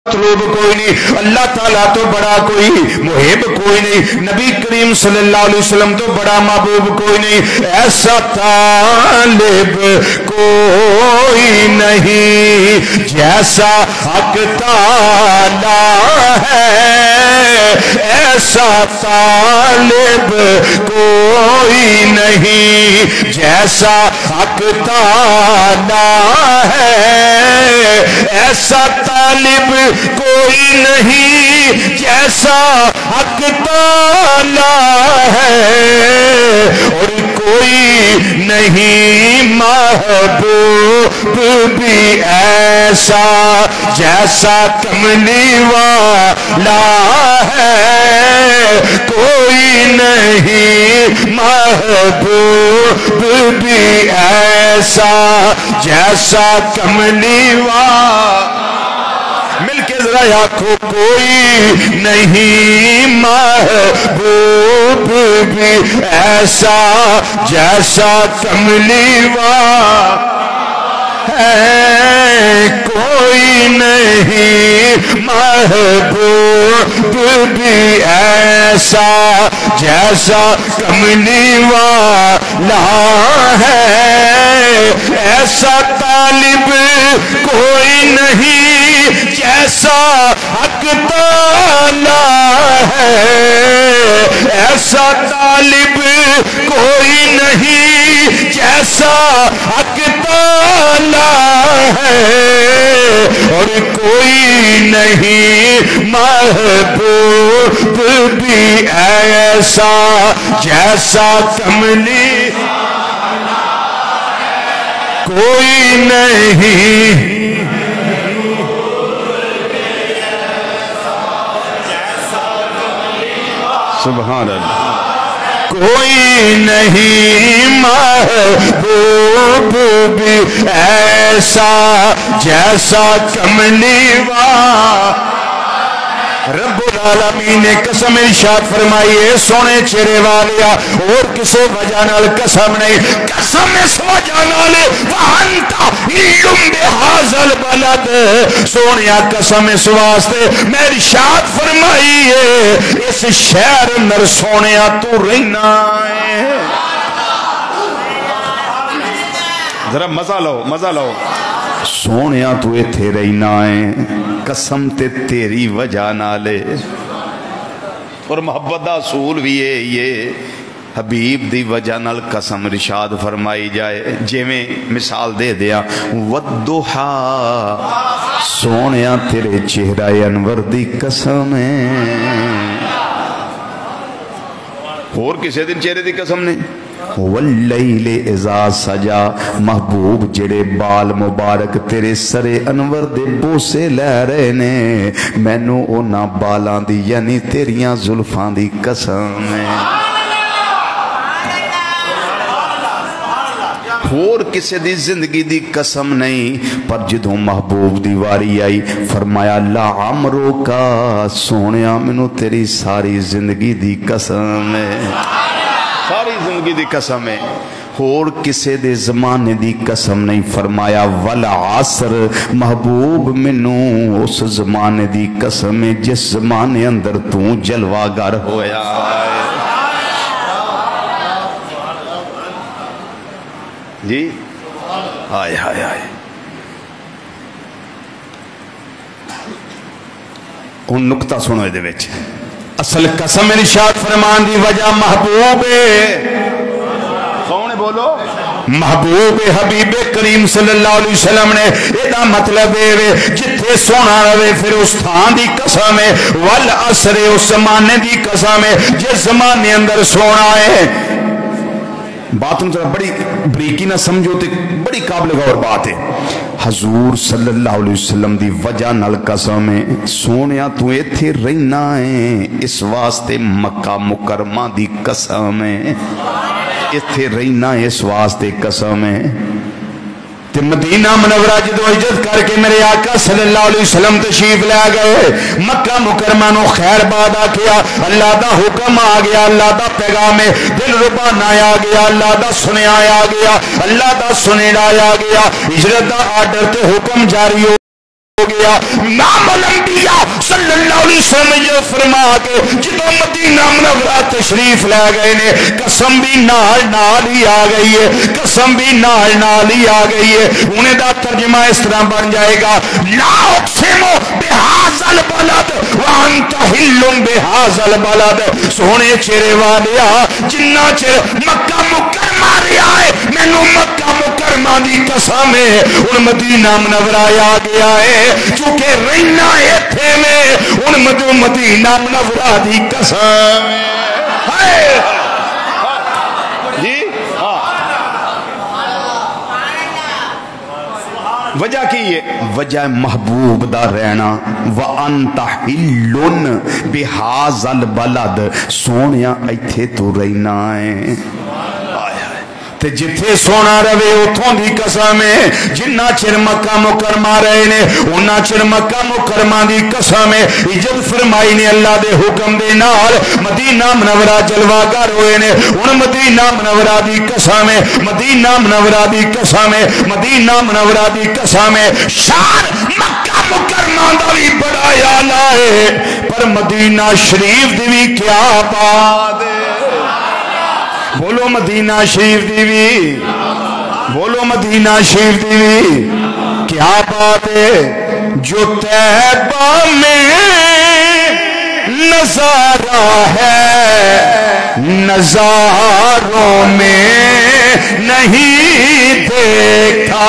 مطلوب کوئی نہیں، اللہ تعالیٰ تو بڑا کوئی محب کوئی نہیں، نبی کریم صلی اللہ علیہ وسلم تو بڑا محبوب کوئی نہیں، ایسا طالب کوئی نہیں جیسا حق تعالیٰ ہے، ایسا طالب کوئی نہیں جیسا حق تعالیٰ ہے، ایسا طالب کوئی نہیں جیسا حق تعالیٰ ہے، اور کوئی نہیں محبوب بھی ایسا جیسا کملی والا ہے، کوئی نہیں محبوب بھی ایسا جیسا کملی والا، مل کے ذرا آنکھوں، کوئی نہیں محبوب بھی ایسا جیسا کملی والا ہے، کوئی نہیں محبوب بھی ایسا جیسا کملی والا ہے، ایسا طالب کوئی نہیں جیسا حق تعالیٰ ہے، ایسا طالب کوئی نہیں جیسا حق تعالیٰ ہے، اور کوئی نہیں محبوب بھی ایسا جیسا کملی، کوئی نہیں سبحان اللہ، کوئی نہیں محبوب بھی ایسا جیسا کملی والا، رب العالمین نے قسم ارشاد فرمائی ہے سونے چہرے والیا، اور کسی وجہ نال قسم نہیں، قسم اس وجہ نال وانتا علم بہذا البلد، سونیا قسم اس واسطے میں ارشاد فرمائی ہے اس شہر اندر سونیا تو رہنا ہے، ذرا مزہ لو مزہ لو، سونیا تو ایتھے رہنا ہے، قسم تے تیری وجہ نالے، اور محبت دا اصول بھی ہے یہ حبیب دی وجہ نال قسم ارشاد فرمائی جائے، جے میں مثال دے دیا والضحا، سونیا تیرے چہرہ انور دی قسم ہے، اور کسی دن چہرے دی قسم نہیں، واللیل اذا سجا، محبوب جڑے بال مبارک تیرے سر انور دے بوسے لے رہے نے، مینوں اونا بالاں دی یعنی تیریاں زلفاں دی قسم ہے، اور کسی دی زندگی دی قسم نہیں، پر جدوں محبوب دی واری آئی فرمایا لعمرو کا، سونیا منو تیری ساری زندگی دی قسم ہے، ساری زندگی دی قسم ہے، اور کسے دے زمانے دی قسم نہیں، فرمایا والعصر، محبوب منو اس زمانے دی قسم ہے جس زمانے اندر تو جلوہ گر ہویا ہے، جی آئے آئے آئے، ان نکتہ سنو دے ویچ، اصل قسم ارشاد فرمان دی وجہ محبوب ہے، کون بولو محبوب حبیب کریم صلی اللہ علیہ وسلم نے، ایدہ مطلب ہے جتھے سونا روے پھر اس تھان دی قسم ہے، والعصر اس زمانے دی قسم ہے جس زمانے اندر سونا ہے، باتوں ذرا بڑی بریکی نہ سمجھو تے بڑی قابل غور بات ہے، حضور صلی اللہ علیہ وسلم دی وجہ نال قسم ہے، سونیا تو ایتھے رہنا ہے، اس واسطے مکہ مکرمہ دی قسم ہے، ایتھے رہنا ہے اس واسطے قسم ہے، تے مدینہ منورہ جدو ہجرت کر کے میرے آقا صلی اللہ علیہ وسلم تشریف لے گئے، مکہ مکرمہ نو خیر بادہ کیا، اللہ دا حکم آ گیا، اللہ دا پیغام دل ربان آیا گیا، اللہ دا سنے آیا گیا، اللہ دا سنے آیا گیا، ہجرت دا آرڈر تے حکم جاری ہو ہو گیا. امام الانبیاء صلی اللہ علیہ وسلم یہ فرما کے جدوں مدینہ منورہ تشریف لے گئے نے قسم بھی نال ہی آ گئی ہے, قسم بھی نال ہی آ گئی ہے. انہیں دا ترجمہ اس طرح بن جائے گا لا اقسم بہذا البلد وانت حل بہذا البلد. سونے چہرے والیا جنہ چر مکہ مکرمہ رہا ہے مینوں مکہ مکرمہ دی قسم ہے ان مدینہ منورہ آ گیا ہے چونکہ رہنا ایتھے میں ان مدینہ منورہ دی قسم ہے. جی وجہ کی ہے وجہ محبوب دا رہنا وَأَنْتَ حِلٌّ بِهَذَا الْبَلَدِ سونیا ایتھے تو رہنا ہے تے جتھے سونا رہے اتھوں دی قسم ہے. جنہ چر مکہ مکرمہ رہے نے انہاں چر مکہ مکرمہ دی قسم ہے. اجازت فرمائی نے اللہ دے حکم دے نال مدینہ منورہ جلوہ گر ہوئے نے ان مدینہ منورہ دی قسم ہے مدینہ منورہ دی قسم ہے مدینہ منورہ دی قسم ہے. شان مکہ مکرمہ دا بھی بڑا اعلیٰ ہے پر مدینہ شریف دی بھی کیا بات ہے. بولو مدینہ شریف دی بھی, بولو مدینہ شریف دی بھی کیا بات ہے. جو طیبہ میں نظارہ ہے نظاروں میں نہیں دیکھا.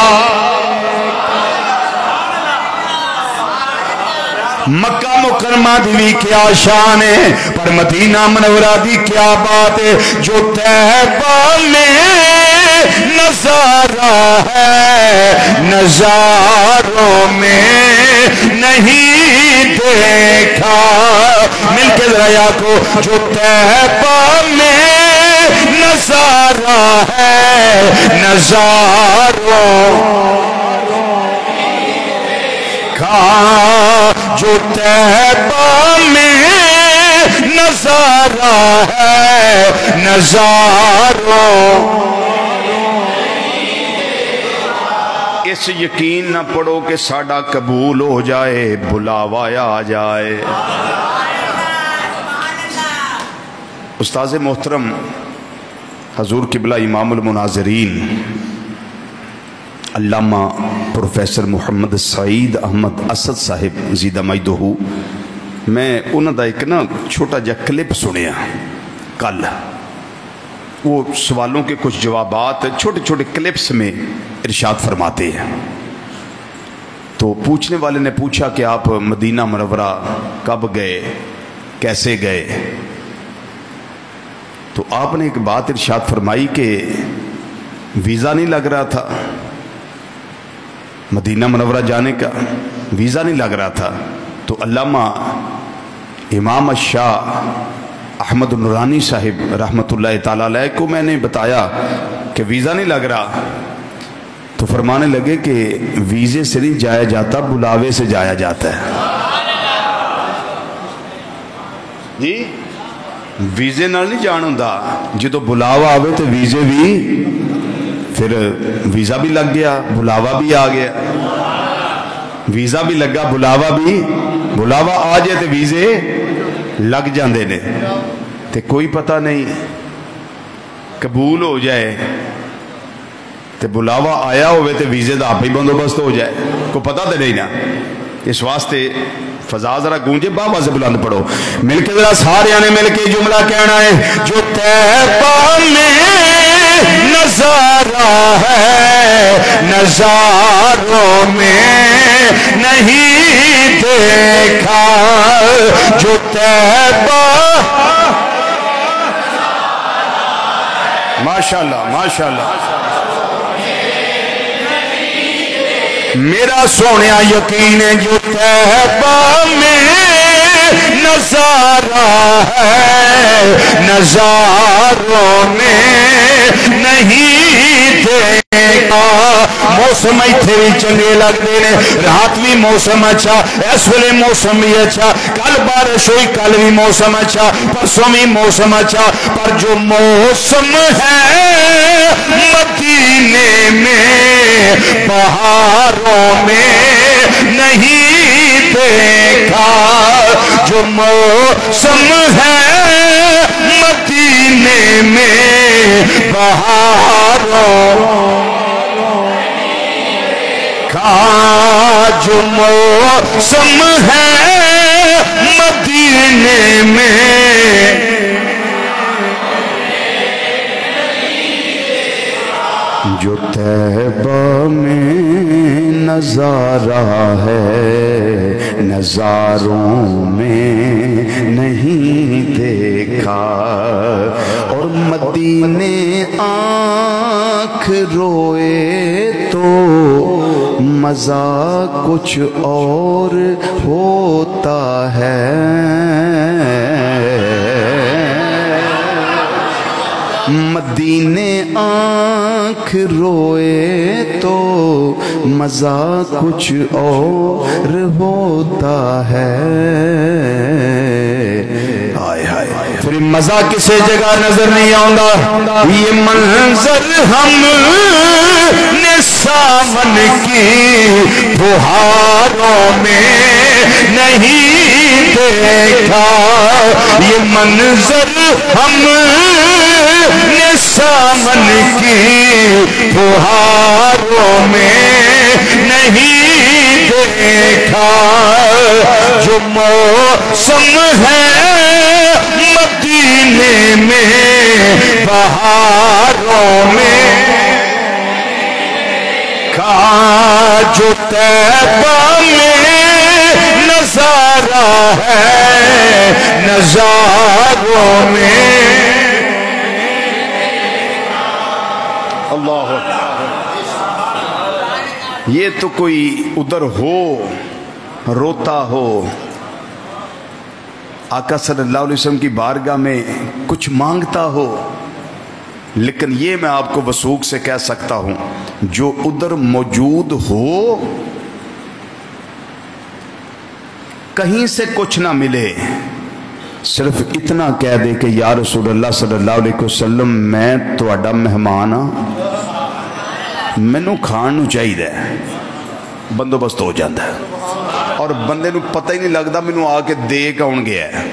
مکہ مکرمہ دی بھی کیا شان ہے پر مدینہ منورہ دی کیا بات ہے. جو طیبہ میں نظارہ ہے نظاروں میں نہیں دیکھا. مل کے ذرا کو جو طیبہ میں نظارہ ہے نظاروں جو طیبہ میں نظارہ ہے نظاروں. اس یقین نہ پڑھو کہ ساڈا قبول ہو جائے بلاوا آ جائے. استاذ محترم حضور قبلہ امام المناظرین علامہ پروفیسر محمد سعید احمد اسد صاحب زیدہ مجدہو, میں انہوں دا ایک نا چھوٹا جا کلپ سنیا کل. وہ سوالوں کے کچھ جوابات چھوٹے چھوٹے کلپس میں ارشاد فرماتے ہیں. تو پوچھنے والے نے پوچھا کہ آپ مدینہ منورہ کب گئے کیسے گئے. تو آپ نے ایک بات ارشاد فرمائی کہ ویزا نہیں لگ رہا تھا مدینہ منورہ جانے کا, ویزا نہیں لگ رہا تھا. تو علامہ امام الشاہ احمد نورانی صاحب رحمۃ اللہ تعالیٰ علیہ کو میں نے بتایا کہ ویزا نہیں لگ رہا. تو فرمانے لگے کہ ویزے سے نہیں جایا جاتا بلاوے سے جایا جاتا ہے. جی ویزے نال نہیں جان ہوندا, جدو بلاوا آوے تو ویزے بھی پھر ویزا بھی لگ گیا بلاوا بھی آ گیا. ویزا بھی لگا بلاوا بھی, بلاوا آ جائے تو ویزے لگ جاندے نے. تے کوئی پتہ نہیں قبول ہو جائے تے بلاوا آیا ہوئے تے ویزے دا آپ ہی بندوبست ہو جائے, کو پتہ تے نہیں نا. اس واسطے فضا ذرا گونجے بابا سے بلند پڑھو. مل کے ذرا سارے نے مل کے جملہ کہنا ہے جو طیبہ میں نظارہ ہے نظاروں میں نہیں دیکھا. جو طیبہ ماشاءاللہ ماشاءاللہ میرا سونیا یقین ہے جو طیبہ میں نظارہ ہے نظاروں میں نہیں دیکھا. موسم ایتھے بھی چنگے لگتے ہیں, رات بھی موسم اچھا, اس ویلے موسم بھی اچھا, کل بارش ہوئی کل بھی موسم اچھا, پرسوں بھی موسم اچھا. پر جو موسم ہے مدینے میں بہاروں میں نہیں دیکھا جو موسم ہے مدینے میں بہاروں کا، جو موسم ہے مدینے میں جو طیبہ میں نظارہ ہے نظاروں میں نہیں دیکھا، اور مدینے آنکھ روئے تو مزہ کچھ اور ہوتا ہے، مدینے آنکھ روئے تو مزہ کچھ اور ہوتا ہے۔ پھر مزہ کسی جگہ نظر نہیں آؤں، یہ منظر ہم نے ساون کی بہاروں میں نہیں دیکھا، یہ منظر ہم نے ساون کی بہاروں میں نہیں دیکھا، جو موسم ہے مدینے میں بہاروں میں کا، جو طیبہ میں نظارہ ہے نظاروں میں۔ اللہ یہ تو کوئی ادھر ہو روتا ہو آقا صلی اللہ علیہ وسلم کی بارگاہ میں کچھ مانگتا ہو، لیکن یہ میں آپ کو وثوق سے کہہ سکتا ہوں جو ادھر موجود ہو کہیں سے کچھ نہ ملے، صرف اتنا کہہ دے کہ یا رسول اللہ صلی اللہ علیہ وسلم میں تہاڈا مہمان ہاں، مینوں کھان نوں چاہیے، بندوبست ہو جاتا ہے، اور بندے نوں پتہ ہی نہیں لگتا مینوں آ کے دے کون گیا ہے۔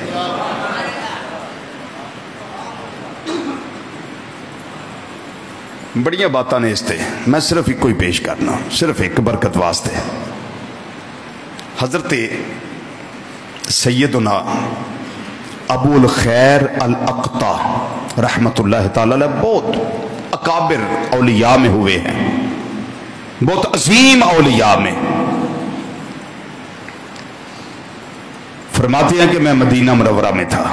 بڑیاں باتاں نے اس تے، میں صرف ایک کوئی پیش کرنا، صرف ایک برکت واسطے۔ حضرت سیدنا ابو الخیر الاقطع رحمت اللہ تعالی علیہ بہت اکابر اولیاء میں ہوئے ہیں، بہت عظیم اولیاء میں۔ فرماتے ہیں کہ میں مدینہ منورہ میں تھا،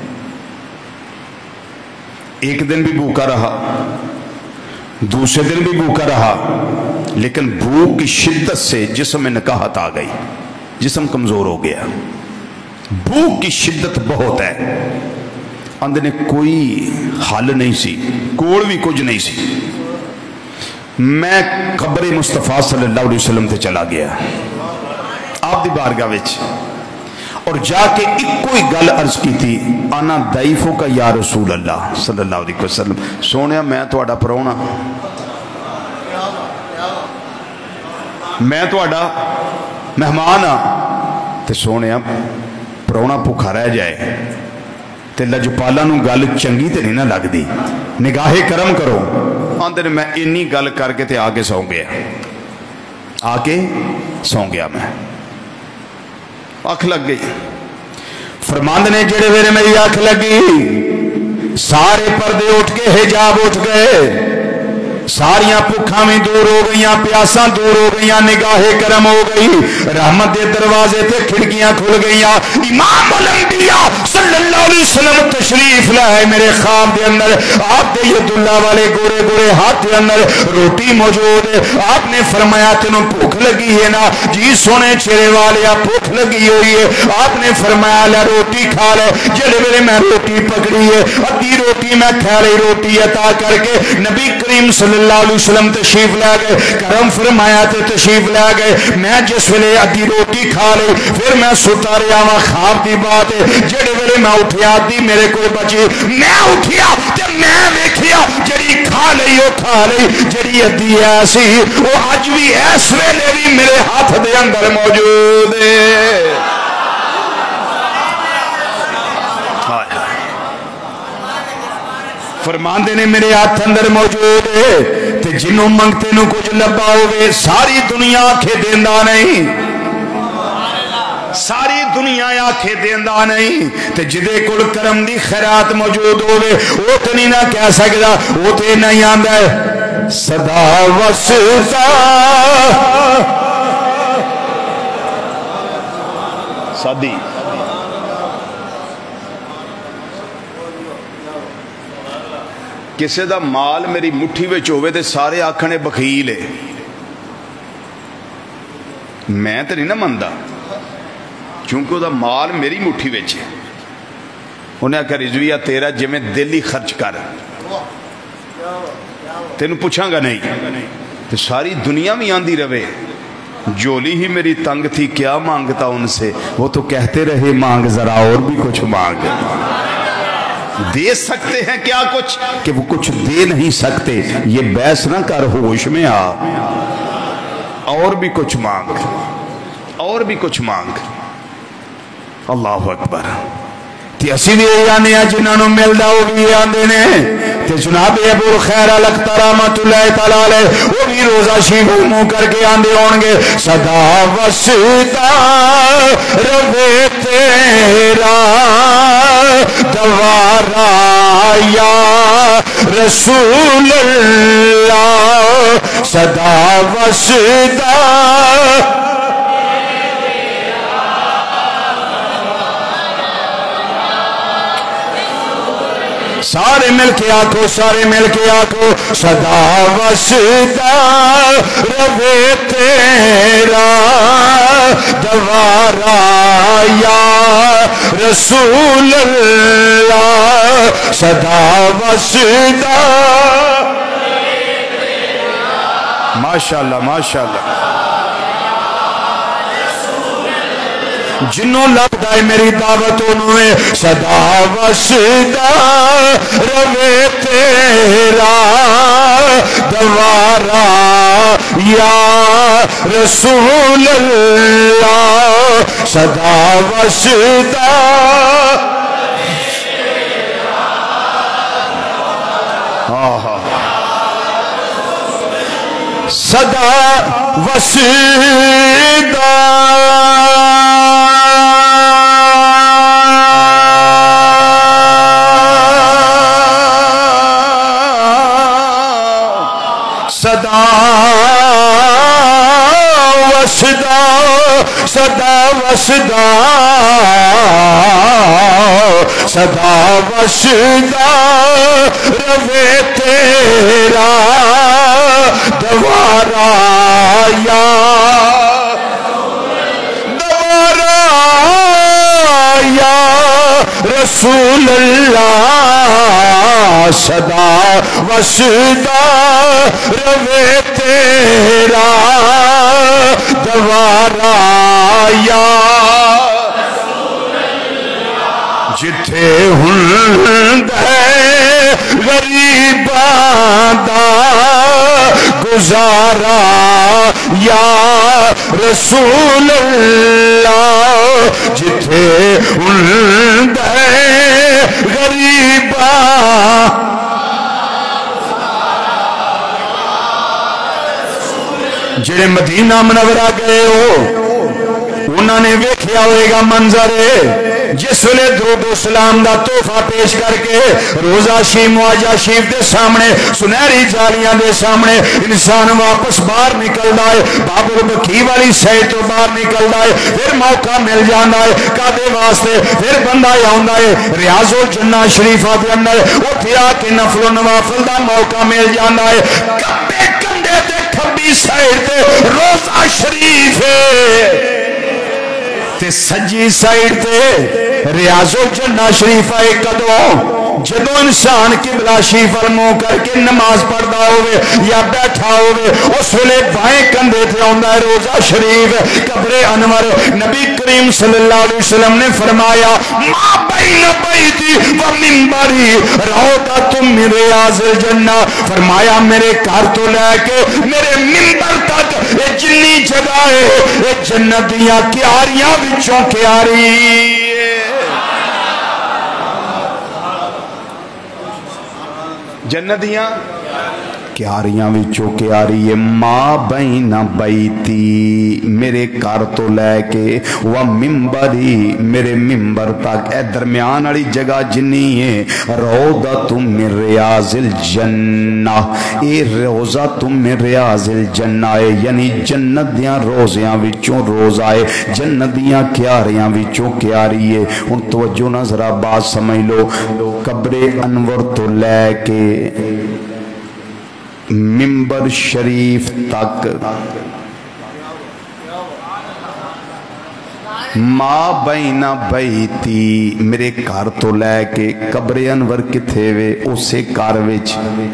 ایک دن بھی بھوکا رہا، دوسرے دن بھی بھوکا رہا، لیکن بھوک کی شدت سے جسم میں نکاہت آ گئی، جسم کمزور ہو گیا، بھوک کی شدت بہت ہے، اندر نے کوئی حل نہیں سی، کوڑ بھی کچھ نہیں سی۔ میں قبر مصطفیٰ صلی اللہ علیہ وسلم تے چلا گیا آپ دی بارگاہ وچ، اور جا کے ایک کوئی گل عرض کی تھی، انا ضعیفوں کا یا رسول اللہ صلی اللہ علیہ وسلم، سونیا میں تہاڈا پراؤنا، میں تہاڈا مہمان ہاں، تے سونیا پراؤنا بھوکا رہ جائے تے لجپالا نو گل چنگی تے نہیں نہ لگدی، نگاہ کرم کرو۔ آندے نے میں انی گل کر کے تے آگے سو گیا، آگے سو گیا، میں آنکھ لگ گئی۔ فرماند نے جڑے ویلے میری آنکھ لگی سارے پردے اٹھ کے حجاب اٹھ گئے، ساریاں بھوکاں بھی دور ہو گئیاں، پیاساں دور ہو گئیاں، نگاہ کرم ہو گئی، رحمت دے دروازے تے کھڑکیاں کھل گئیاں۔ امام الانبیاء صلی اللہ علیہ وسلم تشریف لائے میرے خواب دے اندر، آپ دے ید اللہ والے گورے گورے ہاتھ دے اندر روٹی موجود ہے۔ آپ نے فرمایا تینوں بھوک لگی ہے نا؟ جی سونے چہرے والے بھوک لگی ہوئی ہے۔ آپ نے فرمایا لے روٹی کھا لے۔ جلے ویلے میں روٹی پکڑی ہے، ادھی روٹی میں کھا لی، روٹی عطا کر کے نبی کریم صلی اللہ علیہ وسلم تشریف لے گئے, کرم فرمایا تے تشریف لے گئے. میں جس ویلے ادھی روٹی کھا لی پھر میں ستا رہا وا, خواب دی بات ہے, جڑے ویلے میں اٹھیا ادھی میرے کو بچی, میں اٹھیا تے میں ویکھیا جڑی کھا لئی وہ کھا لئی, جڑی ادھی ایسی وہ اج بھی اس ویلے بھی میرے ہاتھ دے اندر موجود ہے. فرماندے نے میرے ہاتھ اندر موجود ہے, تے جنوں منگتے نو کچھ لبا ہوئے ساری دنیا آنکھیں دیندا نہیں, ساری دنیا آنکھیں دیندا نہیں, تے جدے کل کرم دی خیرات موجود ہوئے وہ تو نہیں نہ کہہ سکدا, وہ تو نہیں آندا ہے صدا وسدا سادی کسے دا مال میری مٹھی وچ ہوئے تے سارے آکھنے بخیل ہے, میں تے نہیں نہ مندا چونکہ وہ دا مال میری مٹھی وچ ہے. انہیں کہا رضویہ تیرا جی میں دل ہی خرچ کر, تینوں پوچھاں گا نہیں, تو ساری دنیا میں آندی رہے جولی ہی میری تنگ تھی کیا مانگتا ان سے, وہ تو کہتے رہے مانگ ذرا اور بھی کچھ مانگ. دے سکتے ہیں کیا کچھ کہ وہ کچھ دے نہیں سکتے, یہ بحث نہ کر, ہوش میں آ, اور بھی کچھ مانگ, اور بھی کچھ مانگ. اللہ اکبر. تے اسی بھی آنے ہیں جنہوں نے ملدا وہ بھی آندے نے, تے جناب ابو الخیر الکتہ رحمت اللہ تعالی علیہ وہ بھی روزہ شریف منہ کر کے آندے ہون گے, صدا وسدا روے تیرا دوارا یا رسول اللہ, صدا وسدا سارے مل کے آکھو, سارے مل کے آکھو, صدا وسدا روے تیرا دوارا یا رسول اللہ, صدا وسدا. ماشاءاللہ ماشاءاللہ. جنوں لبدا ہے میری دعوت انہیں, صدا وسدا روے تیرا دوارا یا رسول اللہ, صدا وسدا. صدا وسدا صدا وسدا صدا وسدا صدا وسدا روے تیرا دوارا یا دوارا یا رسول اللہ, صدا وسدا روے تیرا دوارا یا جتھے ہند ہے غریباں دا گزارا یا رسول اللہ, جتھے ہند ہے غریباں جڑے مدینہ منورہ گئے ہو انہوں نے ویکھیا ہوئے گا منظر جس ویلے درود و سلام دا تحفہ پیش کر کے روزہ شریف معاجہ شریف دے سامنے سنہری جالیاں دے سامنے انسان واپس باہر نکلدا ہے, باب البکی والی سائڈ تو باہر نکلدا ہے, پھر موقع مل جاندا ہے کادے واسطے, پھر بندہ آوندا ہے ریاض الجنہ شریفہ دے اندر اوتھے آ کے نفل و نوافل دا موقع مل جاندا ہے. کبے کندے تے کھبی سائڈ تے روزہ شریف ہے تے سجی سائڈ تے ریاض الجنہ شریف ہے. کدوں جدو انسان قبلہ شریف منہ کر کے نماز پڑھدا ہوئے یا بیٹھا ہوئے اس ویلے بائیں کندھے تے آندا ہے روزہ شریف قبر انور نبی کریم صلی اللہ علیہ وسلم نے فرمایا ما بین بیتی و منبری روضۃ من ریاض الجنہ فرمایا میرے گھر تو لے کے میرے منبر تک یہ جنی جگہ ہے یہ جنت دیاں کیاریاں وچوں کیاری جنت دیاں کیاریاں وچوں کیاری ہے ما بین بیتی میرے گھر تو لے کے و منبری میرے منبر تک اے درمیان والی جگہ جنی ہے روضۃ من ریاض الجنہ اے روضۃ من ریاض الجنہ ہے یعنی جنت دیاں روزیاں وچوں روزہ ہے جنت دیاں کیاریاں وچوں کیاری ہے ہن توجہ نہ ذرا بات سمجھ لو قبر انور تو لے کے منبر شریف تک ما بین بیتی میرے گھر تو لے کے قبر انور کتھے وے اسے گھر وچ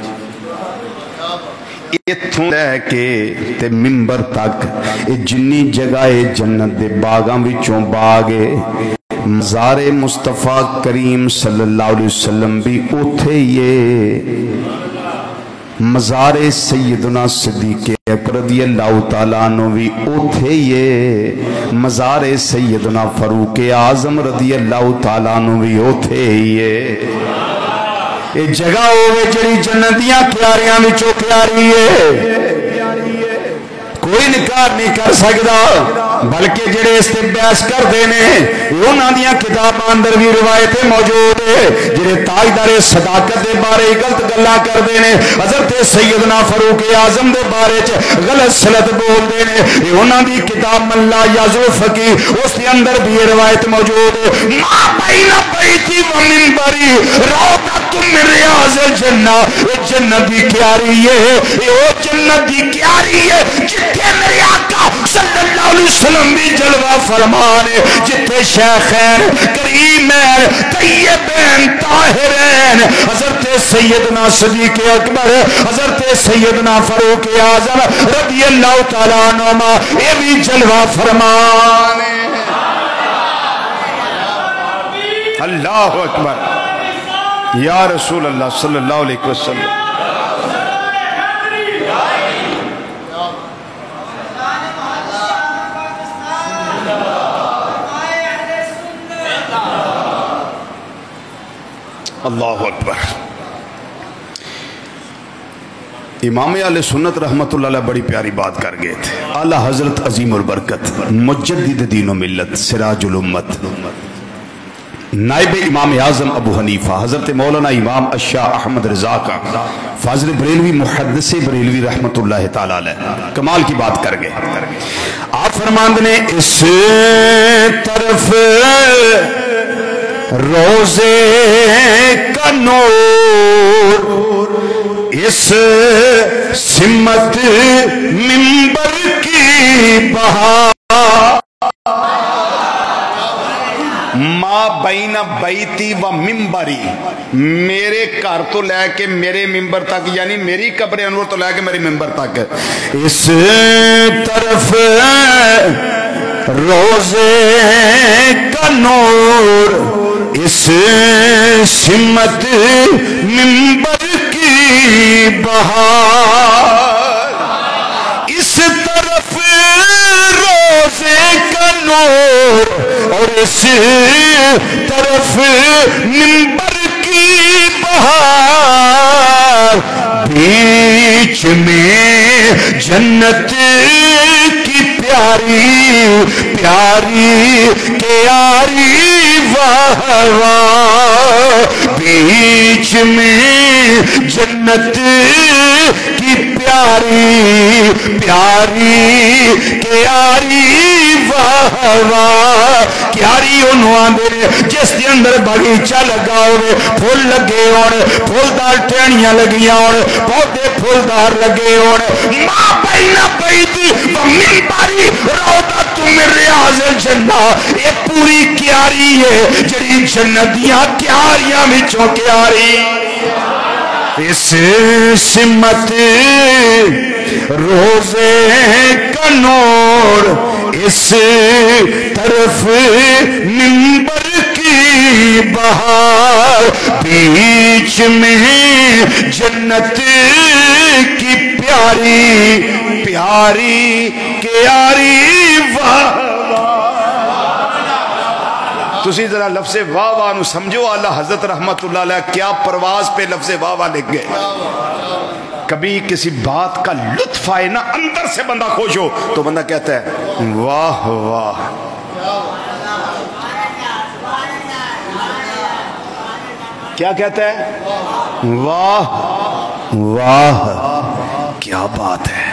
اتھوں لے کے تے منبر تک جنی جگہ جنت دے باغاں وچوں باغ مزار مصطفیٰ کریم صلی اللہ علیہ وسلم بھی اتھے یہ مزار سیدنا صدیق اکبر رضی اللہ تعالیٰ عنہ بھی اتھے یہ مزار سیدنا فاروق اعظم رضی اللہ تعالیٰ عنہ بھی اتھے یہ جگہ ہوئے جڑی جنتیاں پیاریاں میں چوکیاری ہے کوئی نکار نہیں کر سکتا بلکہ جڑے اس تے بحث کر دینے انہاں دیاں کتاباں اندر بھی روایتیں موجود ہے جڑے تاجدار صداقت دے بارے غلط گلاں کر دینے حضرت سیدنا فاروق اعظم دے بارے غلط سلط بول دینے انہاں دی کتاب من لا یعزو فقی اس دے اندر بھی یہ روایت موجود ہے ما بین بیتی و منبری روضۃ من ریاض الجنہ جنت دی کیاری ہے یہ جنت دی کیاری ہے جتھے میرے آقا صلی اللہ علیہ وسلم بھی جلوہ فرمانے جتھے شیخین کریمین طیبین طاہرین حضرت سیدنا صدیق اکبر حضرت سیدنا فاروق اعظم رضی اللہ تعالیٰ عنہما یہ بھی جلوہ فرمانے اللہ اکبر یا رسول اللہ صلی اللہ علیہ وسلم اللہ اکبر امام اہل سنت رحمت اللہ علیہ بڑی پیاری بات کر گئے تھے اعلیٰ حضرت عظیم البرکت مجدد دین و ملت سراج الامت نائب امام اعظم ابو حنیفہ حضرت مولانا امام الشاہ احمد رضا کا فاضل بریلوی محدث بریلوی رحمت اللہ تعالی علیہ کمال کی بات کر گئے آپ فرماند نے اس طرف روزے کا نور اس سمت منبر کی بہار ما بین بیتی و منبری میرے گھر تو لے کے میرے منبر تک یعنی میری قبر انور تو لے کے میری منبر تک اس طرف روزے کا نور اس سمت منبر کی بہار اس طرف روزے کا نور اور اس طرف منبر کی بہار بیچ میں جنت کی پیاری پیاری کیاری واہ واہ بیچ میں جنت کی پیاری پیاری پیاری کیاری واہ واہ کیاری انہوں آندے جس دے اندر باغیچہ لگا ہوئے پھول لگے ہوئے پھولدار ٹہنیاں لگیاں ہوئے پودے پھولدار لگے ہوئے ماں بین بیتی و منبری روضۃ من ریاض الجنہ یہ پوری کیاری ہے جڑی جنتیاں کیاریاں وچوں کیاری اس سمت روزے کا نور اس طرف منبر کی بہار بیچ میں جنت کی پیاری پیاری پیاری واہ تسی ذرا لفظ واہ واہ نو سمجھو اللہ حضرت رحمت اللہ علیہ کیا پرواز پہ لفظ واہ واہ لکھ گئے کبھی کسی بات کا لطف آئے نا اندر سے بندہ خوش ہو تو بندہ کہتا ہے واہ واہ کیا کہتا ہے واہ واہ کیا بات ہے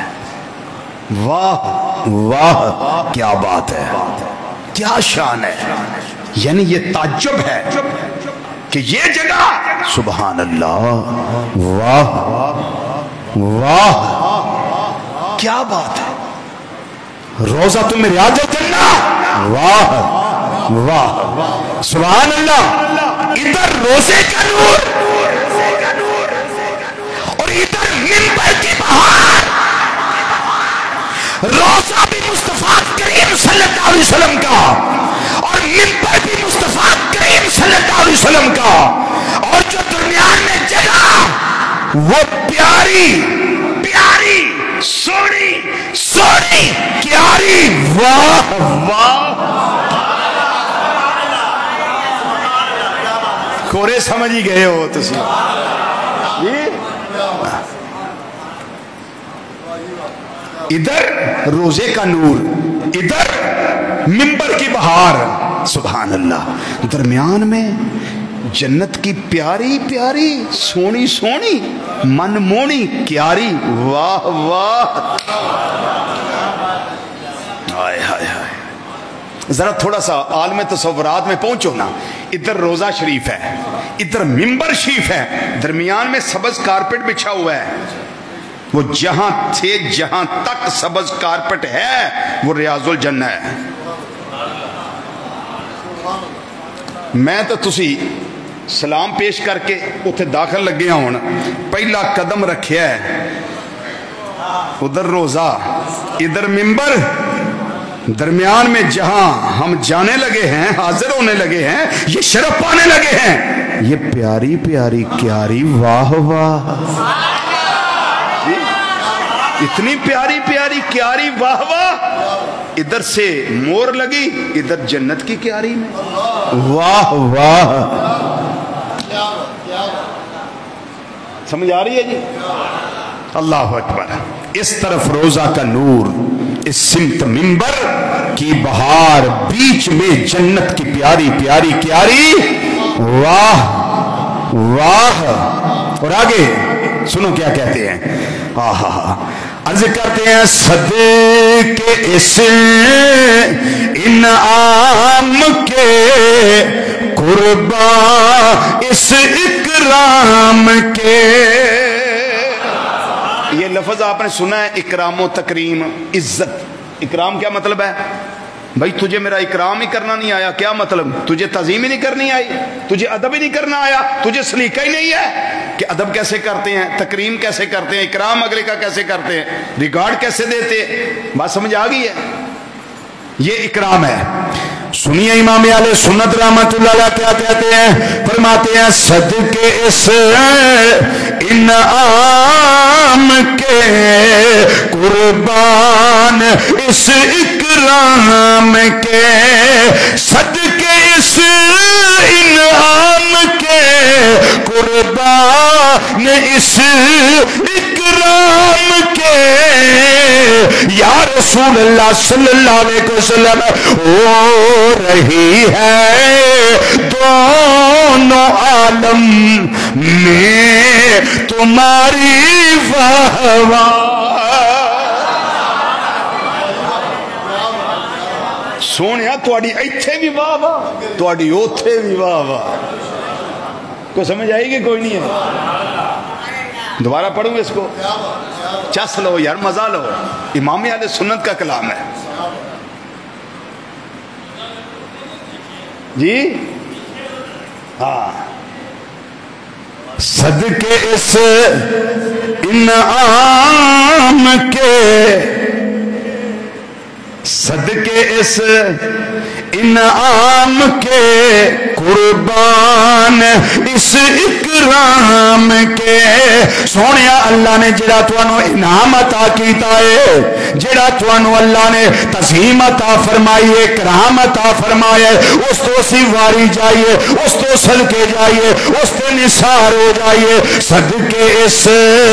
واہ واہ کیا بات ہے کیا شان ہے یعنی یہ تعجب ہے کہ یہ جگہ سبحان اللہ واہ واہ کیا بات ہے روضۃ من ریاض الجنہ واہ واہ سبحان اللہ ادھر روزے کا نور اور ادھر منبر کی بہار روزہ بھی مصطفیٰ کریم صلی اللہ علیہ وسلم کا اور منبر بھی مصطفیٰ کریم صلی اللہ علیہ وسلم کا اور جو درمیان میں جگہ وہ پیاری پیاری سونی سونی پیاری واہ واہ کورے سمجھ ہی گئے ہو تسی ادھر روزے کا نور ادھر منبر کی بہار سبحان اللہ درمیان میں جنت کی پیاری پیاری سونی سونی من مونی کیاری واہ واہ ہائے ہائے ہائے ذرا تھوڑا سا عالم تصورات میں پہنچو نا ادھر روزہ شریف ہے ادھر منبر شریف ہے درمیان میں سبز کارپٹ بچھا ہوا ہے وہ جہاں تھے جہاں تک سبز کارپٹ ہے وہ ریاض الجنہ ہے میں تو تسی سلام پیش کر کے اتھے داخل لگے ہوں پہلا قدم رکھیا ہے ادھر روزہ ادھر منبر درمیان میں جہاں ہم جانے لگے ہیں حاضر ہونے لگے ہیں یہ شرف پانے لگے ہیں یہ پیاری پیاری کیاری واہ واہ اتنی پیاری پیاری کیاری واہ واہ ادھر سے مور لگی ادھر جنت کی کیاری میں واہ واہ سمجھ آ رہی ہے جی اللہ اکبر اس طرف روزہ کا نور اس سمت منبر کی بہار بیچ میں جنت کی پیاری پیاری کیاری واہ واہ اور آگے سنو کیا کہتے ہیں آہا عرض کرتے ہیں صدقے اس انعام کے قربان اس اکرام کے یہ لفظ آپ نے سنا ہے اکرام و تکریم عزت اکرام کیا مطلب ہے بھائی تجھے میرا اکرام ہی کرنا نہیں آیا کیا مطلب تجھے تعظیم ہی نہیں کرنی آئی تجھے ادب ہی نہیں کرنا آیا تجھے سلیقہ ہی نہیں ہے کہ ادب کیسے کرتے ہیں تکریم کیسے کرتے ہیں اکرام اگلے کا کیسے کرتے ہیں ریگارڈ کیسے دیتے بات سمجھ آ گئی ہے یہ اکرام ہے سنیے امام اہل سنت رحمت اللہ علیہ کیا کہتے ہیں فرماتے ہیں صدقے اس انعام کے قربان اس اکرام کے صدقے اس انعام کے قربان اس اکرام کے یا رسول اللہ صلی اللہ علیہ وسلم ہو رہی ہے دونوں عالم میں تمہاری واہ واہ سونے تواڈی ایتھے بھی واہ واہ تواڈی اوتھے بھی واہ واہ. کوئی سمجھ آئی کہ کوئی نہیں ہے؟ دوبارہ پڑھوں اس کو. چس لو یار مزہ لو. امام اہل سنت کا کلام ہے جی. ہاں صدقے اس انعام کے صدقے اس انعام کے قربان اس اکرام کے. سونیا اللہ نے جڑا توانو انعام عطا کیتا ہے جڑا توانو اللہ نے تعظیم عطا فرمائی ہے کرام عطا فرمایا ہے اس تو سی واری جائیے اس تو صدقے جائیے اس تے نثار ہو جائیے. صدقے اس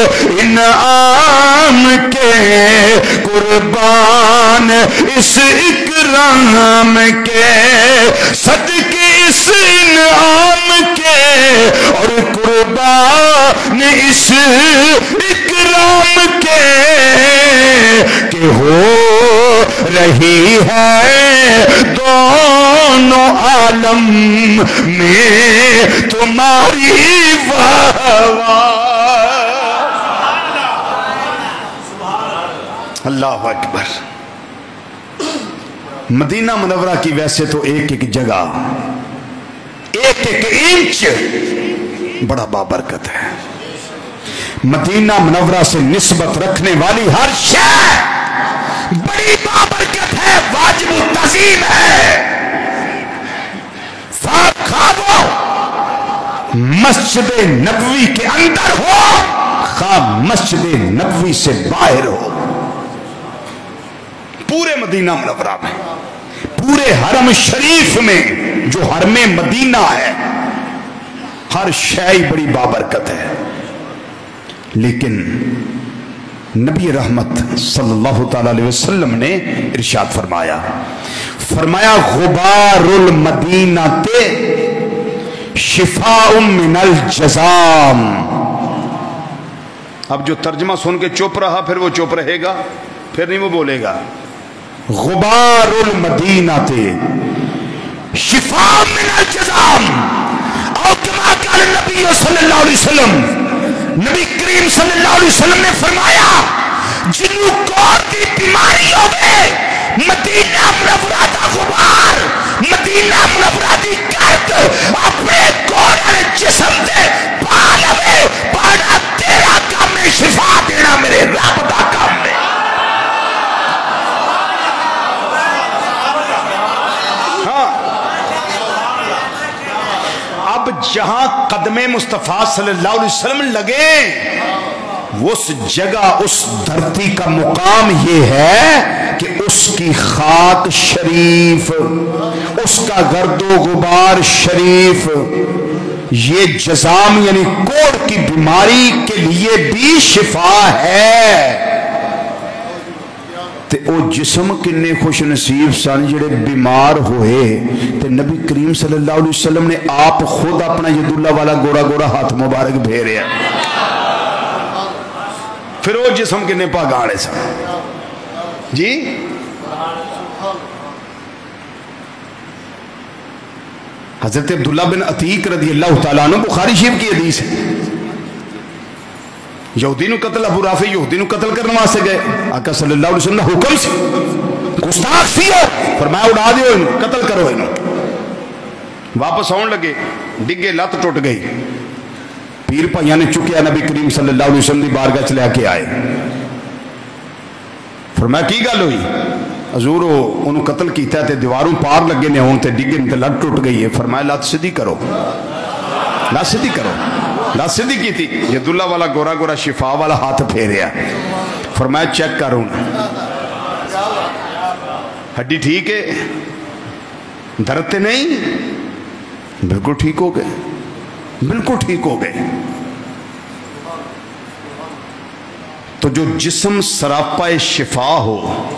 انعام کے قربان اس اکرام کے صدقے اس انعام کے اور قربان اس اکرام کے کہ ہو رہی ہے دونوں عالم میں تمہاری واہ واہ. اللہ اکبر. مدینہ منورہ کی ویسے تو ایک ایک جگہ ایک ایک انچ بڑا بابرکت ہے. مدینہ منورہ سے نسبت رکھنے والی ہر شے بڑی بابرکت ہے واجب التعظیم ہے. خواہ مسجد نبوی کے اندر ہو خواہ مسجد نبوی سے باہر ہو پورے مدینہ منورہ میں پورے حرم شریف میں جو حرم مدینہ ہے ہر شے بڑی بابرکت ہے. لیکن نبی رحمت صلی اللہ تعالی علیہ وسلم نے ارشاد فرمایا غبار المدینہ تے شفاء من الجزام. اب جو ترجمہ سن کے چپ رہا پھر وہ چپ رہے گا پھر نہیں وہ بولے گا. غبار المدینہ تے شفاء من الجزام او کما قال نبی صلی اللہ علیہ وسلم. نبی کریم صلی اللہ علیہ وسلم نے فرمایا جنوں کوڑ کی بیماری ہوگی مدینہ منورہ دا غبار مدینہ منورہ دی گرد اپنے کوڑ جسم دے پا لوے پاڑا تیرا کام ہے شفا دینا میرے رب دا کام ہے. اب جہاں قدم مصطفیٰ صلی اللہ علیہ وسلم لگے اس جگہ اس دھرتی کا مقام یہ ہے کہ اس کی خاک شریف اس کا گرد و غبار شریف یہ جزام یعنی کوڑ کی بیماری کے لیے بھی شفا ہے. تے او جسم کنے خوش نصیب سن جڑے بیمار ہوئے تے نبی کریم صلی اللہ علیہ وسلم نے آپ خود اپنا ید اللہ والا گورا گورا ہاتھ مبارک بھیریا. پھر وہ جسم کنے پاگاڑے سن جی. حضرت عبداللہ بن عتیق رضی اللہ تعالیٰ عنہ بخاری شریف کی حدیث ہے. یہودی نو قتل ابو رافع یہودی نو قتل کرنے واسطے گئے آقا صلی اللہ علیہ وسلم نے حکم سی گستاخ سی ہو فرمایا اڑا دیو انہوں قتل کرو انہوں. واپس آن لگے ڈگے لت ٹوٹ گئی پیر بھائیاں نے چکیا نبی کریم صلی اللہ علیہ وسلم دی بارگاہ چ لے کے آئے. فرمایا کی گل ہوئی حضور انہوں قتل کیتا تے دیواروں پار لگے نے ہون تے ڈگے تے لت ٹوٹ گئی ہے. فرمایا لت سیدھی کرو لت سیدھی کرو. لت سیدھی کی تھی ید اللہ والا گورا گورا شفا والا ہاتھ پھیریا. فرمایا چیک کروں ہڈی ٹھیک ہے درد تے نہیں بالکل ٹھیک ہو گئے بالکل ٹھیک ہو گئے. تو جو جسم سراپا شفا ہو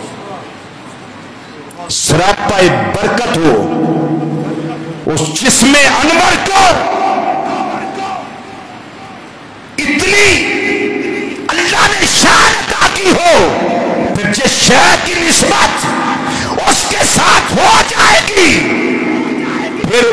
سراپا برکت ہو اس جسم انور کو اتنی اللہ نے شان عطا کی ہو پھر جس شے کی نسبت اس کے ساتھ ہو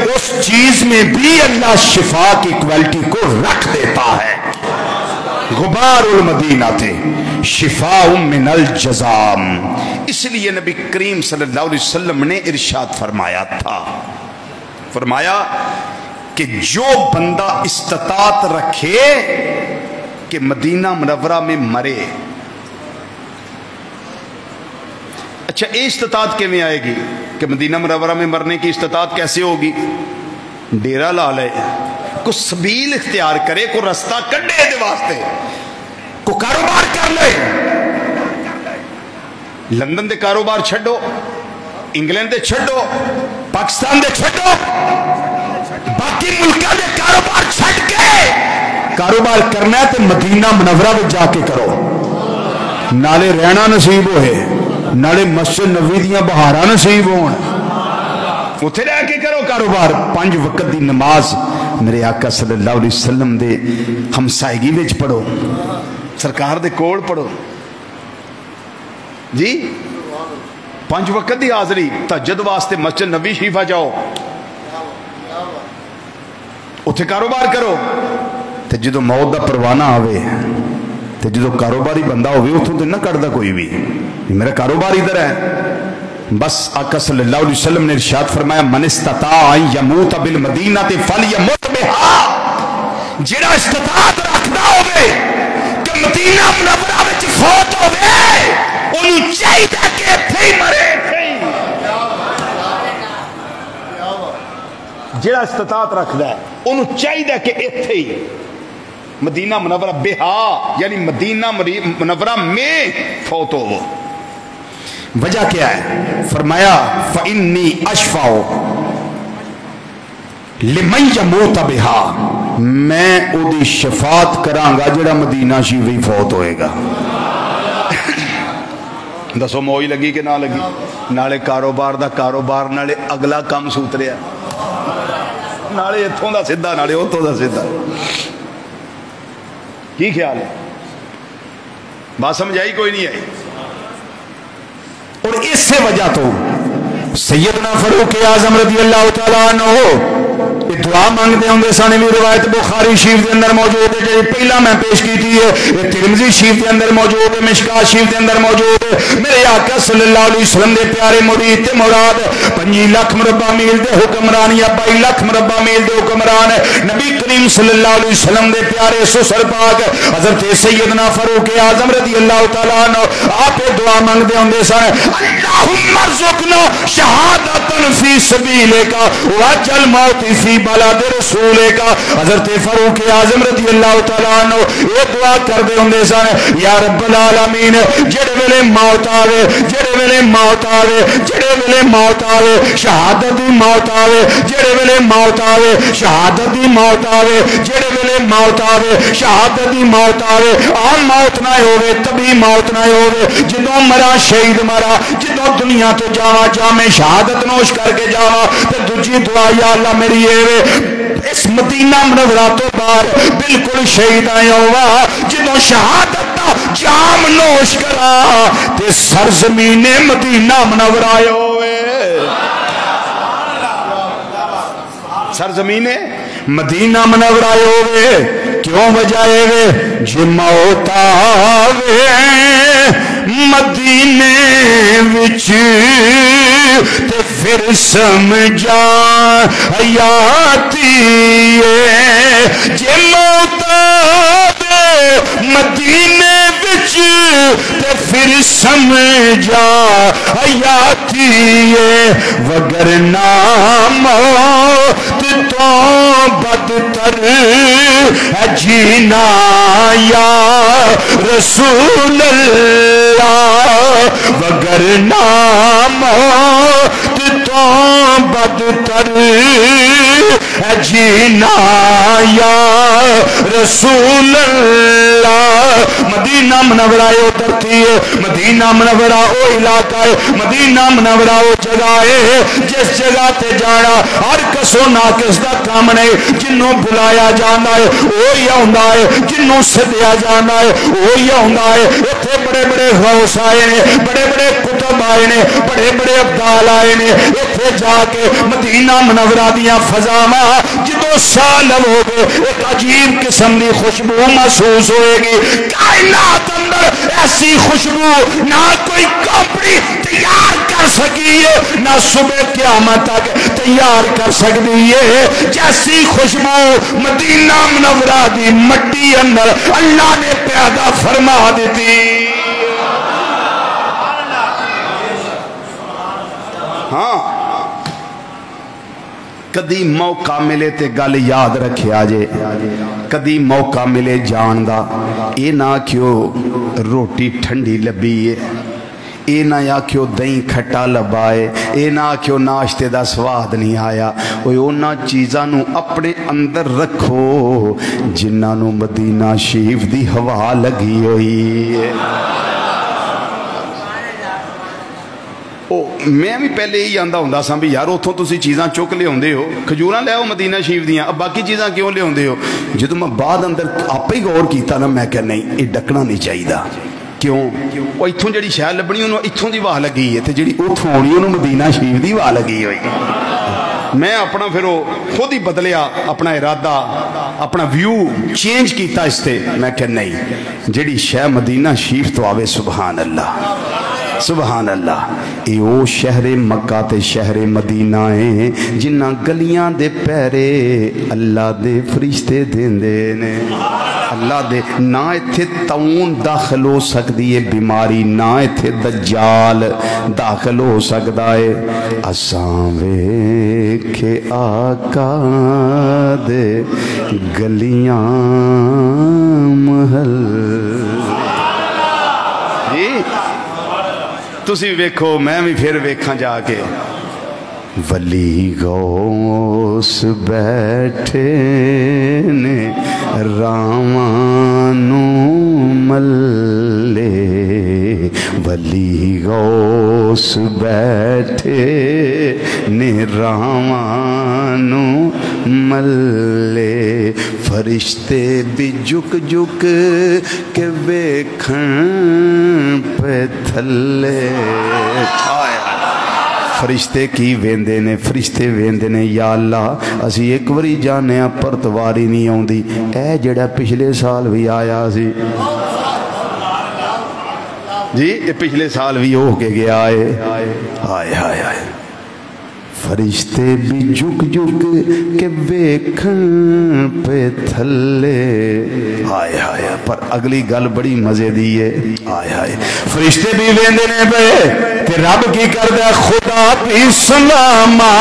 اس چیز میں بھی اللہ شفا کی کوالٹی کو رکھ دیتا ہے. غبار المدینہ تھے شفاء من الجزام. اس لیے نبی کریم صلی اللہ علیہ وسلم نے ارشاد فرمایا تھا، فرمایا کہ جو بندہ استطاعت رکھے کہ مدینہ منورہ میں مرے. اچھا یہ استطاعت کیویں آئے گی کہ مدینہ منورہ میں مرنے کی استطاعت کیسے ہوگی؟ ڈیرا لا لے، کو سبیل اختیار کرے، کو رستہ کڈے دے واسطے، کو کاروبار کر لے. لندن دے کاروبار چھڈو، انگلینڈ دے چھڈو، پاکستان دے چھڈو، باقی ملکوں دے کاروبار چھڈ کے کاروبار کرنا ہے تو مدینہ منورہ میں جا کے کرو. نالے رہنا نصیب ہوئے، نالے مسجد نبوی دیاں بہاراں نصیب ہون، اتھے رہ کے کرو کاروبار. 5 وقت دی نماز میرے آقا صلی اللہ علیہ وسلم دے ہمسائیگی وچ پڑھو، سرکار دے کول پڑھو جی. 5 وقت دی حاضری تہجد واسطے مسجد نبوی شریفہ جاؤ، اتھے کاروبار کرو. تے جدو موت دا پروانہ آوے تے جدو کاروباری بندہ ہوئے اتھوں تے نہ کردہ کوئی بھی میرا کاروبار ادھر ہے. بس آقا صلی اللہ علیہ وسلم نے ارشاد فرمایا من استطاع ان یموت بالمدینہ فلیمت بہا. جڑا استطاعت رکھدا ہوئے کہ مدینہ منورہ وچ فوت ہوئے انہوں چاہیے کہ اتھے ہی مرے. جڑا استطاعت رکھدا ہے انہوں چاہیے کہ اتھے ہی مدینہ منورہ بہا یعنی مدینہ منورہ میں فوت ہو. وجہ کیا ہے؟ فرمایا فَإِنِّي أَشْفَعُ لِمَنْ يَمُوتَ بِهَا. میں او دی شفاعت کراں گا جڑا مدینہ شریف فوت ہوئے گا. دسو موئی لگی کہ نہ لگی؟ نالے کاروبار دا کاروبار، نالے اگلا کام سوتریا، نالے اتھوں دا سدھا، نالے اتھوں دا سدھا. کی خیال ہے؟ بات سمجھ آئی کوئی نہیں آئی؟ اور اس سے وجہ تو سیدنا فاروق اعظم رضی اللہ تعالیٰ عنہ دعا مانگتے ہوں گے. سانے بھی روایت بخاری شریف کے اندر موجود ہے، جو پہلا میں پیش کی تھی ہے ترمذی شریف کے اندر موجود ہے، مشکات شریف کے اندر موجود ہے. میرے آقا صلی اللہ علیہ وسلم دے پیارے مرید تے مراد 5 لاکھ مربع میل دے حکمران یا 22 لاکھ مربع میل دے حکمران نبی کریم صلی اللہ علیہ وسلم دے پیارے سسر پاک حضرت سیدنا فاروق اعظم رضی اللہ تعالیٰ عنہ آپ دعا مانگتے ہوں گے. اللہم ارزقنا شہادت فی سبیلک واجعل موت فی بلاد رسولک. حضرت فاروق اعظم رضی اللہ تعالیٰ عنہ یہ دعا کر دے ہوں سن یا رب العالمین جڑے ویلے موت آوے، جڑے ویلے موت آوے، جڑے ویلے موت آوے شہادت دی موت آوے، جڑے ویلے موت آوے شہادت دی موت آوے، جڑے ویلے موت آوے شہادت دی موت آوے. عام موت نہ ہوئے، طبی موت نہ ہوئے، جدوں مرا شہید مرا، جدوں دنیا تو جاوا جامع شہادت نوش کر کے جاوا. تے دوجی دعا یا اللہ میری اس مدینہ منورہ تو باہر بالکل شہید آیا ہوا جدوں شہادت دا جام نوش کرا تے سرزمین مدینہ منورہ آیا ہوئے. سرزمین مدینہ منورہ آیا ہوئے. کیوں وجہ ہے؟ جے موت آوے مدینے وچ تے پھر سمجھا حیاتی ہے. جے موت آوے مدینے وچ تے پھر سمجھا حیاتی ہے. وگرنہ موت تو بدتر ہے جینا یا رسول اللہ. وگرنہ موت تو بدتر ہے جینا یا رسول اللہ مدینہ منورہ او دھرتی ہے مدینہ منورہ او علاقہ ہے مدینہ منورہ او جگہ ہے جس جگہ تے جانا ہر کسو ناقص دا کام نہیں جنوں بلایا جانا ہے وہی ہوندا ہے جنوں سدیا جانا ہے وہی ہوندا ہے اتنے بڑے بڑے غوث آئے نے بڑے بڑے کتب آئے نے بڑے بڑے ابدال آئے نے اتنے جا کے مدینہ منورہ دیاں فضاواں جدوں سا لو گے ایک عجیب قسم کی خوشبو محسوس ہوئے گی کائنات اندر ایسی خوشبو نہ کوئی کمپنی تیار کر سکی ہے نہ صبح قیامت تک تیار کر سکتی ہے جیسی خوشبو مدینہ منورہ دی مٹی اندر اللہ نے پیدا فرما دیتی ہاں کدی موقع ملے تے گل یاد رکھے آجے کدی موقع ملے جان دا اے نہ کیوں روٹی ٹھنڈی لبی ہے اے نہ یا کیوں دہیں کھٹا لبائے اے نہ کیوں ناشتے دا سواد نہیں آیا اوہ اونا چیزانو اپنے اندر رکھو جنانو مدینہ شریف دی ہوا لگی ہوئی ہے میں بھی پہلے ہی آندہ ہوں سا بھی یار اتھوں تسی چیزاں چک لے ہوندے ہو کھجوراں لے ہو مدینہ شریف دیاں اب باقی چیزاں کیوں لے ہوندے ہو جدو میں بعد اندر آپ ہی غور کیتا نا میں کہ نہیں یہ ڈکنا نہیں چاہیے کیوں وہ اتھوں جڑی شاید لبنی انہوں اتھوں دی واہ لگی ہے تے جڑی اتھوں ہونی انہوں مدینہ شریف دی واہ لگی ہوئی میں اپنا پھر وہ خود ہی بدلیا اپنا ارادہ اپنا ویو چینج کیتا اس تے میں کہ نہیں جڑی شاید مدینہ شریف تو آوے سبحان اللہ سبحان اللہ اے او شہر مکہ تے شہر مدینہ ہیں جنہ گلیاں دے پیرے اللہ دے فرشتے دیندے نے اللہ دے نہ ایتھے تاؤن داخل ہو سکتی ہے بیماری نہ ایتھے دجال داخل ہو سکتا ہے اساں ویکھے آقا دے گلیاں محل تسی ویکھو میں بھی پھر ویکھاں جا کے ولی غوث بیٹھے نے رامانو ملے ولی غوث بیٹھے نے رامانو ملے فرشتے بھی جھک جھک کے ویکھن پہ تھلے فرشتے کی ویندے نے فرشتے ویندے نے یا اللہ اسی ایک وری جانے پر تواری نہیں آؤں دی اے جڑا پچھلے سال بھی آیا سی جی یہ پچھلے سال بھی ہو کے گیا ہے ہائے ہائے ہائے فرشتے بھی جھک جھک کے ویکھن پہ تھلے ہائے ہائے پر اگلی گل بڑی مزے دی ہے ہائے ہائے فرشتے بھی ویندے نے پہ کہ رب کی کردہ خدا بھی سلامہ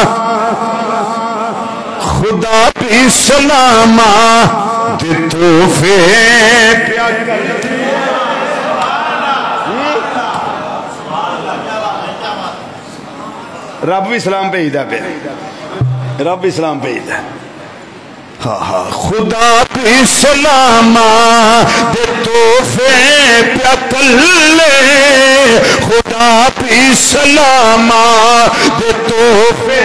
خدا بھی سلامہ دے توفے پیا کر رب بھی سلام بھیجدا پہ رب بھی سلام بھیجدا ہاں ہاں خدا بھی سلام دے توفے پیا کلے خدا بھی سلام دے توفے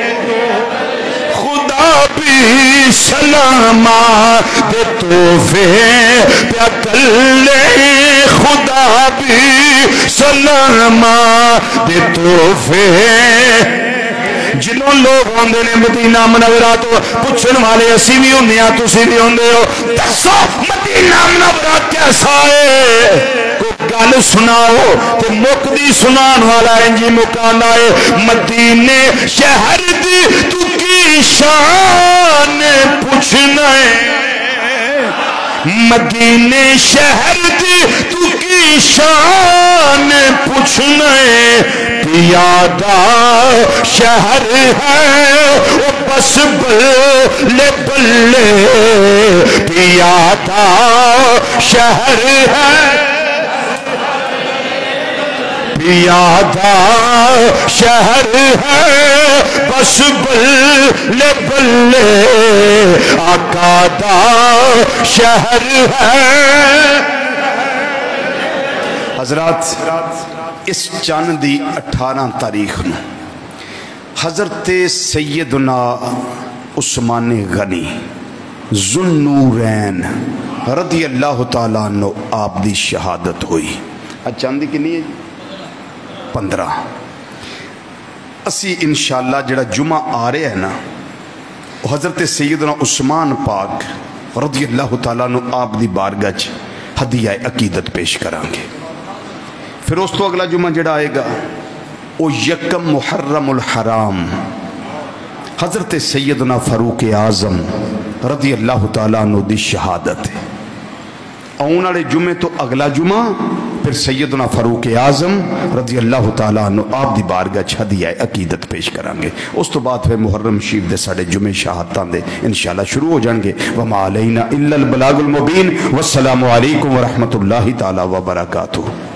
خدا بھی سلام دے توفے پیا کلے خدا بھی سلام دے توفے جنہوں لوگ ہوندے نے مدینہ منورہ تو پوچھن والے اسی بھی ہوندے ہیں تسی بھی ہوندے ہو دسو مدینہ منورہ کیسا ہے کوئی گل سناؤ تو مقدی سنان والا انجی مکانا ہے مدینے شہر دی تو کی شان پوچھنا ہے مدینے شہر دی تو کی شان پوچھنا ہے پیادہ شہر ہے وہ بس بلے بلے پیادہ شہر ہے پیادہ شہر ہے بس بلے بلے آقا دا شہر ہے۔ حضرات اس چاند دی 18 تاریخ نو حضرت سیدنا عثمان غنی ذوالنورین رضی اللہ تعالیٰ عنہ آپ دی شہادت ہوئی۔ چاند دی کنی ہے؟ 15۔ اسی انشاءاللہ جڑا جمعہ آ رہے ہیں نا حضرت سیدنا عثمان پاک رضی اللہ تعالیٰ عنہ آپ دی بارگاہ ہدیہ عقیدت پیش کرانگے۔ پھر اس تو اگلا جمعہ جڑا آئے گا وہ یکم محرم الحرام حضرت سیدنا فاروق اعظم رضی اللہ تعالیٰ عنہ دی شہادت ہے۔ آن والے جمعے تو اگلا جمعہ پھر سیدنا فاروق اعظم رضی اللہ تعالیٰ عنہ آپ دی بارگاہ ہدیہ عقیدت پیش کرانگے۔ اس تو بعد پھر محرم شریف دے ساڑھے جمعے شہادتاں دے انشاءاللہ شروع ہو جانگے۔ وما علینا الا البلاغ المبین والسلام علیکم ورحمت اللہ تعالیٰ وبرکاتہ۔